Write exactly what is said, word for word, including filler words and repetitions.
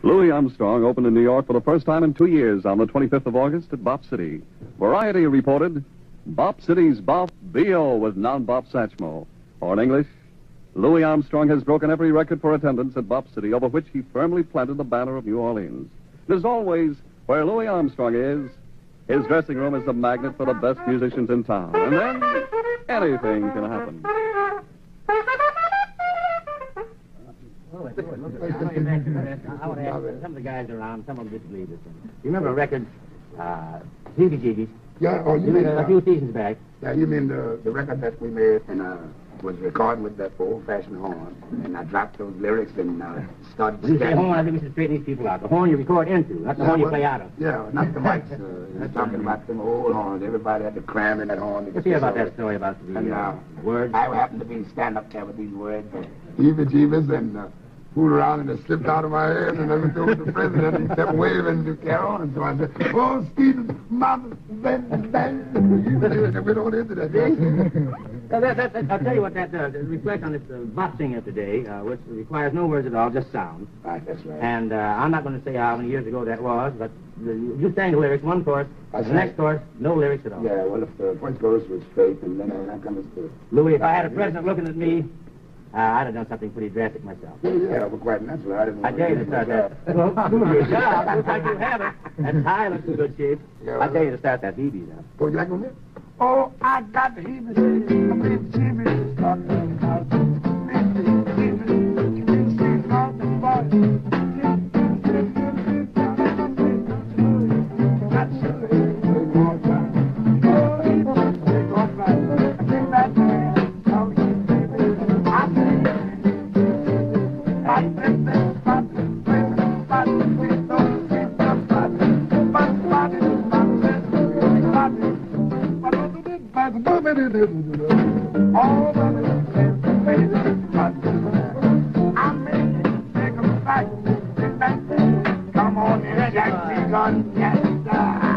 Louis Armstrong opened in New York for the first time in two years on the twenty-fifth of August at Bop City. Variety reported, Bop City's Bop B O with non-Bop Satchmo. Or in English, Louis Armstrong has broken every record for attendance at Bop City, over which he firmly planted the banner of New Orleans. As always, where Louis Armstrong is, his dressing room is the magnet for the best musicians in town. And then, anything can happen. I want to ask some of the guys around, some of them disbelieve this thing. You remember a record, uh, Heebie, Jeebies? Yeah, oh, you, you mean... A, a few seasons back. Yeah, you mean the, the record that we made and uh, was recorded with that old-fashioned horn. And I dropped those lyrics and uh, started... When you say horn, I think we should straighten these people out. The horn you record into, not the yeah, horn you play out of. Yeah, not the mics. Uh, I'm talking about them old horns. Everybody had to cram in that horn. Let's hear about that story about the and, uh, uh, words. I happened to be stand-up there with these words. Heebie, Jeebies, and... Uh, fooled around and it slipped out of my head, and I went over to the president and he kept waving to Carol, and so I said, oh, Stephen, Mama, Ben, Ben. And went on into that. uh, that, that, that I'll tell you what that does. It reflects on this uh, bop singer today, uh, which requires no words at all, just sound. Right, that's right. And uh, I'm not going to say how many years ago that was, but uh, you sang the lyrics, one chorus, the next chorus, no lyrics at all. Yeah, well, if the first chorus was straight, and then uh, that comes to... Louis, if I had a president looking at me, Uh, I'd have done something pretty drastic myself. Yeah, yeah, well, quite natural. I didn't I dare you to start that. Well, do your job. Looks like you have it. That tie looks in good shape. Yeah, well, I dare you to start that Heebie now. Oh, you like one minute? Oh, I got the Heebie. I made the Jeebies start the house. Made the Jeebies. You can see all the body. That's it. One more time. Oh, Heebie. Take off right. I think that's it. All the I made it, take 'em back, come on, Jack, gun, yes,